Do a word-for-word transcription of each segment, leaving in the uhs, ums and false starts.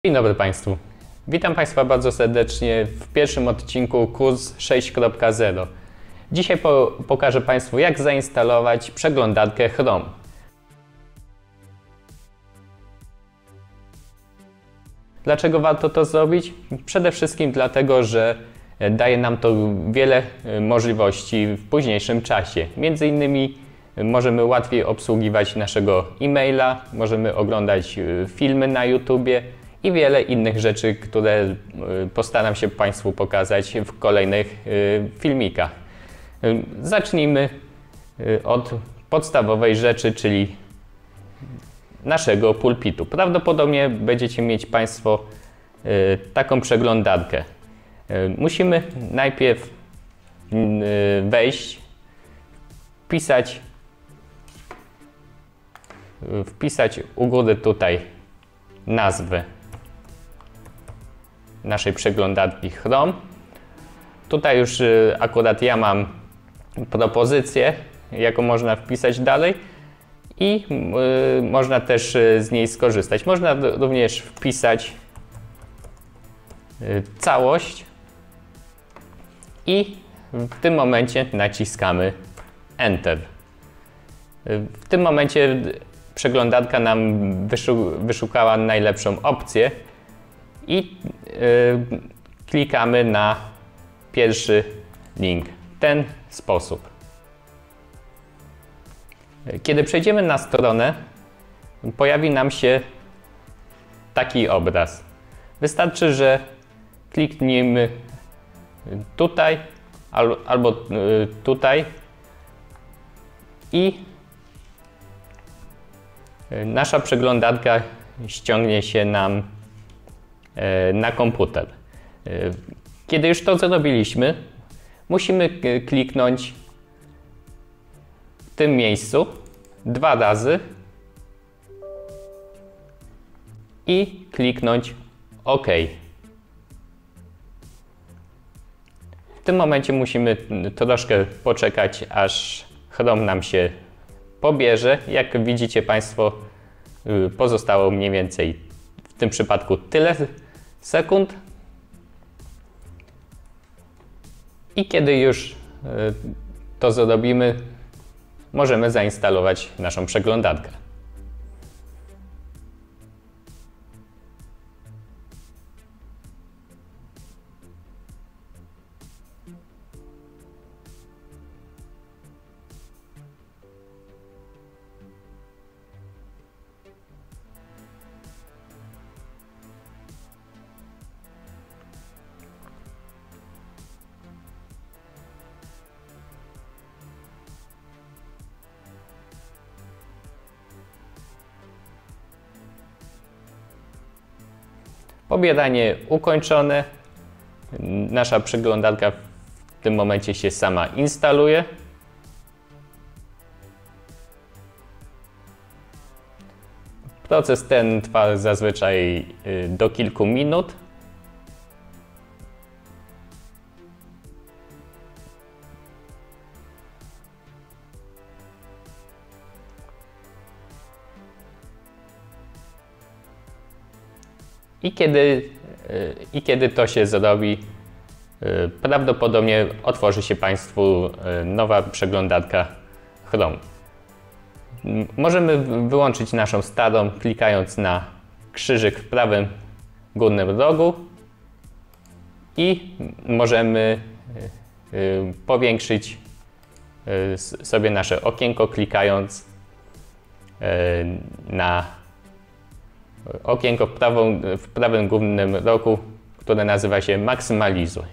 Dzień dobry Państwu. Witam Państwa bardzo serdecznie w pierwszym odcinku kurs sześć kropka zero. Dzisiaj po, pokażę Państwu, jak zainstalować przeglądarkę Chrome. Dlaczego warto to zrobić? Przede wszystkim dlatego, że daje nam to wiele możliwości w późniejszym czasie. Między innymi możemy łatwiej obsługiwać naszego e-maila, możemy oglądać filmy na YouTubie i wiele innych rzeczy, które postaram się Państwu pokazać w kolejnych filmikach. Zacznijmy od podstawowej rzeczy, czyli naszego pulpitu. Prawdopodobnie będziecie mieć Państwo taką przeglądarkę. Musimy najpierw wejść, wpisać, wpisać u góry tutaj nazwę naszej przeglądarki Chrome. Tutaj już akurat ja mam propozycję, jaką można wpisać dalej i y, można też z niej skorzystać. Można również wpisać y, całość i w tym momencie naciskamy Enter. W tym momencie przeglądarka nam wyszu wyszukała najlepszą opcję i yy, klikamy na pierwszy link w ten sposób. Kiedy przejdziemy na stronę, pojawi nam się taki obraz. Wystarczy, że klikniemy tutaj al albo yy, tutaj i nasza przeglądarka ściągnie się nam na komputer. Kiedy już to zrobiliśmy, musimy kliknąć w tym miejscu dwa razy i kliknąć OK. W tym momencie musimy troszkę poczekać, aż Chrome nam się pobierze. Jak widzicie Państwo, pozostało mniej więcej w tym przypadku tyle sekund. I kiedy już to zrobimy, możemy zainstalować naszą przeglądarkę. Pobieranie ukończone. Nasza przeglądarka w tym momencie się sama instaluje. Proces ten trwa zazwyczaj do kilku minut. I kiedy, I kiedy to się zrobi, prawdopodobnie otworzy się Państwu nowa przeglądarka Chrome. Możemy wyłączyć naszą starą, klikając na krzyżyk w prawym górnym rogu i możemy powiększyć sobie nasze okienko, klikając na okienko w, prawą, w prawym górnym rogu, które nazywa się Maksymalizuj.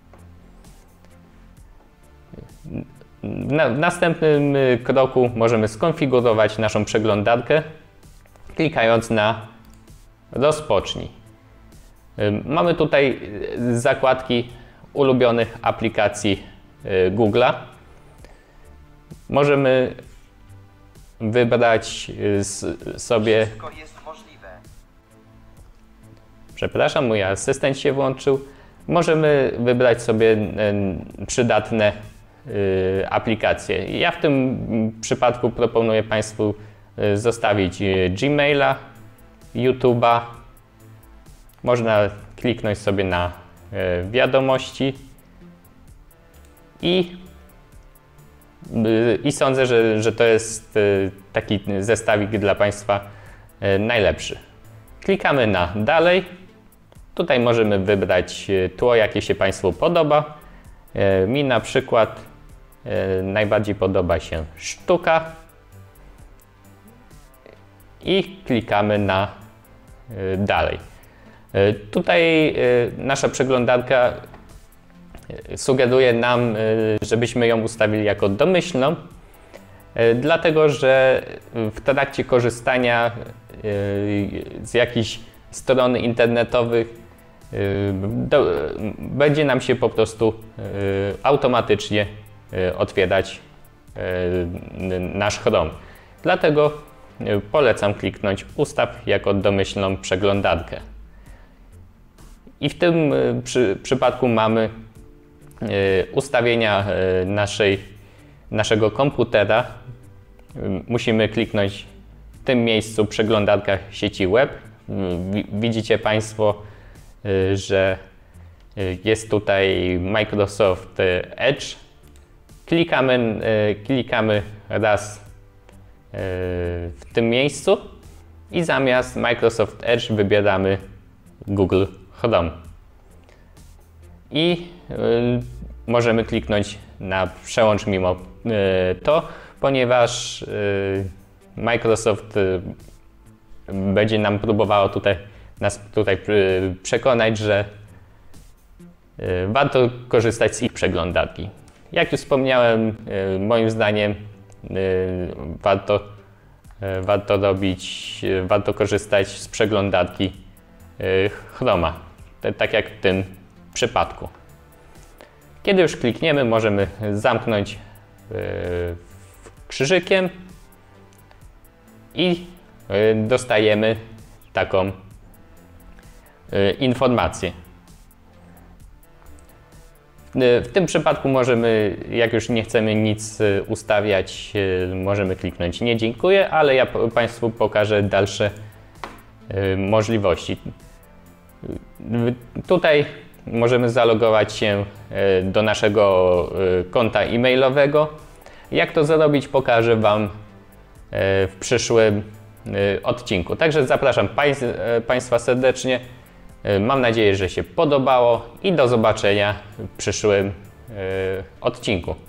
Na, w następnym kroku możemy skonfigurować naszą przeglądarkę, klikając na Rozpocznij. Mamy tutaj zakładki ulubionych aplikacji Google'a. Możemy wybrać sobie... Przepraszam, mój asystent się włączył. Możemy wybrać sobie przydatne aplikacje. Ja w tym przypadku proponuję Państwu zostawić Gmaila, YouTube'a, Można kliknąć sobie na wiadomości i, i sądzę, że, że to jest taki zestawik dla Państwa najlepszy. Klikamy na dalej. Tutaj możemy wybrać tło, jakie się Państwu podoba. Mi na przykład najbardziej podoba się sztuka i klikamy na dalej. Tutaj nasza przeglądarka sugeruje nam, żebyśmy ją ustawili jako domyślną, dlatego że w trakcie korzystania z jakichś stron internetowych do, będzie nam się po prostu automatycznie otwierać nasz Chrome. Dlatego polecam kliknąć Ustaw jako domyślną przeglądarkę. I w tym przy, przypadku mamy ustawienia naszej, naszego komputera. Musimy kliknąć w tym miejscu przeglądarka sieci web. Widzicie Państwo, że jest tutaj Microsoft Edge. Klikamy, klikamy raz w tym miejscu i zamiast Microsoft Edge wybieramy Google Chrome. I możemy kliknąć na przełącz mimo to, ponieważ Microsoft będzie nam próbowało tutaj, nas tutaj przekonać, że warto korzystać z ich przeglądarki. Jak już wspomniałem, moim zdaniem warto, warto robić, warto korzystać z przeglądarki Chroma, tak jak w tym przypadku. Kiedy już klikniemy, możemy zamknąć krzyżykiem i dostajemy taką informację. W tym przypadku możemy, jak już nie chcemy nic ustawiać, możemy kliknąć nie dziękuję, ale ja Państwu pokażę dalsze możliwości. Tutaj możemy zalogować się do naszego konta e-mailowego. Jak to zrobić, pokażę Wam w przyszłym odcinku. Także zapraszam Państwa serdecznie. Mam nadzieję, że się podobało i do zobaczenia w przyszłym odcinku.